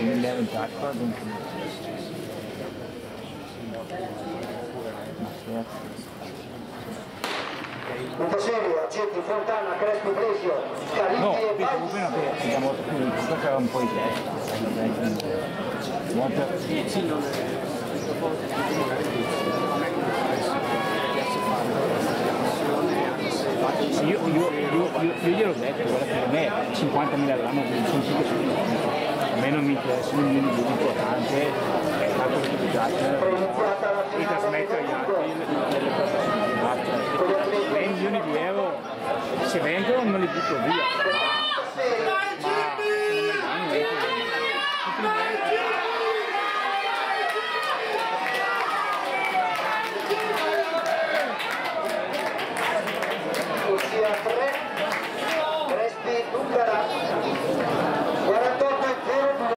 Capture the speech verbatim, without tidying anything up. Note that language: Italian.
mille euro in tasca, Monteserio, Accetti, Fontana, Crespi, Bresio, Calippi no, e dico Valdi. bene che abbiamo molto più, questo c'era un po' di testa. Molto... Sì, io, io, io, io, io gliel'ho detto, guarda che per me cinquantamila all'anno sono cinque secondi. A me non mi interessa un minimo di importante, è fare quello che mi piace e trasmettere agli altri delle cose fatte. sei milioni di euro, se vengono non li butto via.